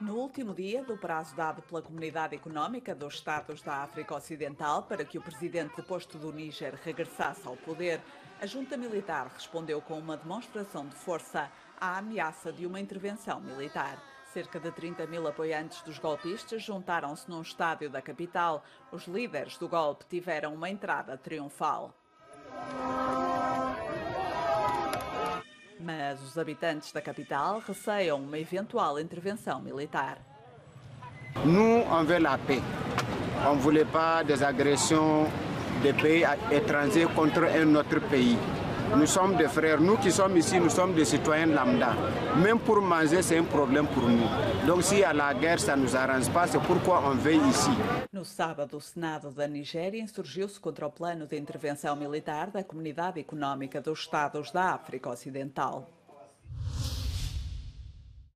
No último dia do prazo dado pela Comunidade Económica dos Estados da África Ocidental para que o presidente deposto do Níger regressasse ao poder, a junta militar respondeu com uma demonstração de força à ameaça de uma intervenção militar. Cerca de 30 mil apoiantes dos golpistas juntaram-se num estádio da capital. Os líderes do golpe tiveram uma entrada triunfal. Mas os habitantes da capital receiam uma eventual intervenção militar. Nous, on veut la paix. On ne voulait pas des agressions des pays étrangers contre un autre pays. Nous sommes des frères. Nous qui sommes ici, nous sommes des citoyens lambda. Même pour manger, c'est un problème pour nous. Donc s'il y a la guerre, ça ne nous arrange pas. C'est pourquoi on veille ici. No sábado, o Senado da Nigéria insurgiu-se contra o plano de intervenção militar da Comunidade Económica dos Estados da África Ocidental.